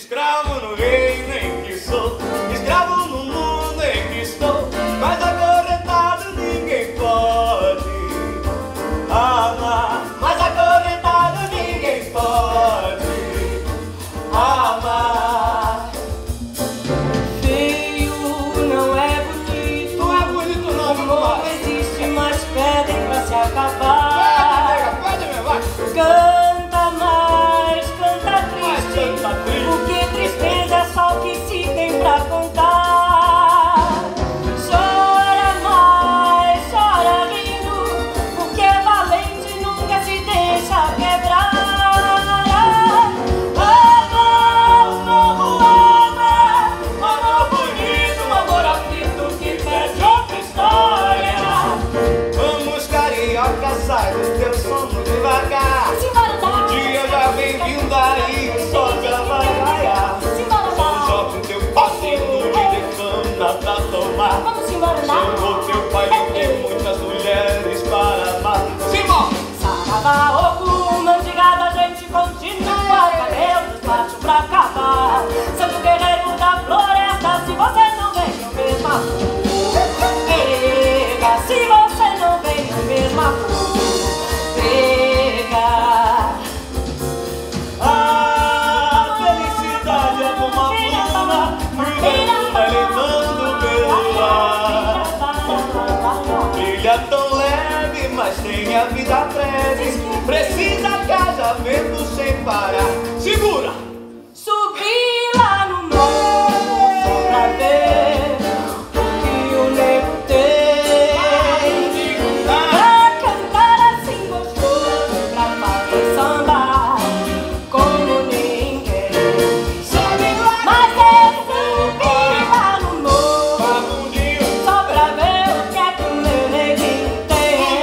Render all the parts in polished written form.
Escravo no reino em que sou, escravo no mundo em que estou, mas acorrentado ninguém pode amar, mas acorrentado ninguém pode amar. Feio não é bonito, Não é bonito não, não existe, mas pedem pra se acabar. Pede, meu, vai. Canta mais, canta triste, Canta triste. porque tristeza é só o que se tem pra contar. Chora mais, chora rindo, porque valente nunca se deixa quebrar. Ama, o povo ama, amor bonito, amor aflito que pede outra história. Vamos, carioca, sai do teu sono devagar. O dia já vem vindo aí, o sol já vai raiar. Joga o teu passinho e decana pra tomar. Vamos embora lá. Chamou teu pai e tem muitas mulheres para amar. Simbora! Saravá, Ogum, mandigada, a gente continua. Cadê o despacho pra acabar? Santo guerreiro da floresta, se você não vem no mesmo pega, se você não vem no mesmo pega. A felicidade é como a pluma, o vento vai levando pelo ar. Brilha tão leve, mas tem a vida breve. Precisa que haja vento sem parar. Segura! Subi lá no morro só pra ver o que o nego tem. Pra cantar assim gostoso, pra fazer samba como ninguém. Mas eu subi lá no morro só pra ver o que é que o meu neguinho tem.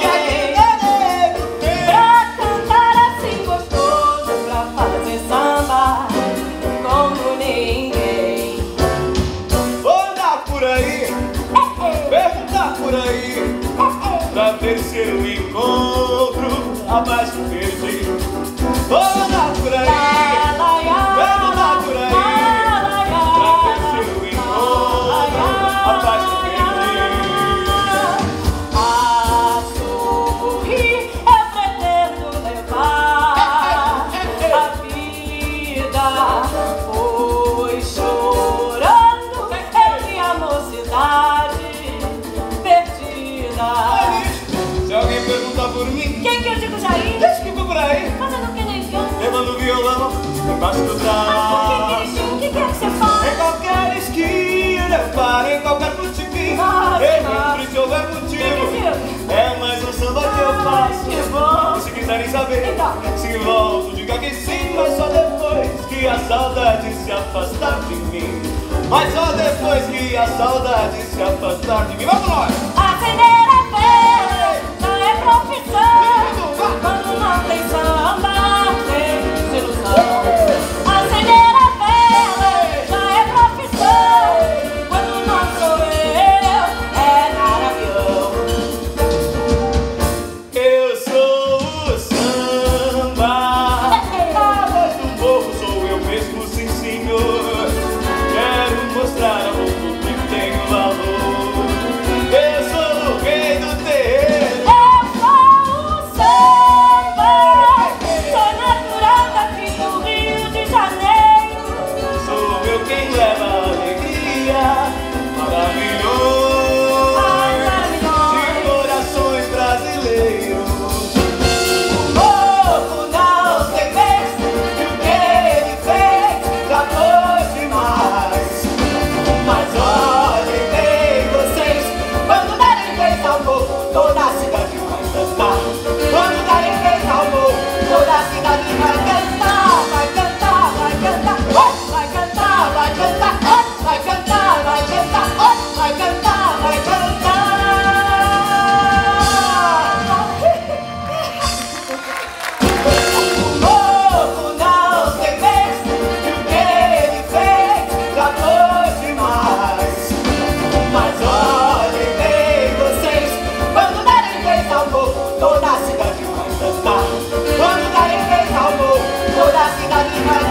Pra cantar assim gostoso, pra fazer samba como ninguém. Vou andar por aí, perguntar por aí, pra ver se eu encontro a paz que perdi. Vou andar por aí, perguntar por aí, pra ver se eu encontro a paz que perdi. A sorrir eu pretendo levar a vida. Foi chorando, eu vi a mocidade perdida. Se alguém perguntar por mim, Quem que eu digo, Jair? diz que vou por aí, Fazendo o que nem eu? levando o violão embaixo do braço. O que é que você faz? Em qualquer esquina eu paro, em qualquer botequim Nossa, eu entro se houver motivo. É mais um samba que eu faço. Que bom. E se quiserem saber, Então. se volto, diga que sim, mas só depois que a saudade se afastar de mim. Mas só depois que a saudade se afastar de mim. Vamos nós! Acender a vela já é profissão. Quando não tem samba, tem desilusão. Acender a vela já é profissão. Quando não sou eu, é avião. Eu sou o samba. A voz do povo sou eu mesmo, sim senhor. Quero mostrar ao mundo que tenho valor. Eu sou o rei do terreiro. Eu sou o samba. Sou natural daqui do Rio de Janeiro. Sou eu quem leva a alegria para milhões de corações brasileiros. O povo não tem vez, e o que ele fez já foi demais. Mas olhem bem vocês, quando derem vez ao povo, toda a cidade vai cantar. Quando derem vez ao povo, toda a cidade vai cantar. Vai cantar, vai cantar, vai cantar, vai cantar, vai cantar, vai cantar, vai cantar, vai cantar. O povo não tem vez, e o que ele fez já foi demais. Mas olhem bem vocês, quando derem vez ao povo, toda a cidade vai cantar. Quando derem vez ao povo, toda a cidade vai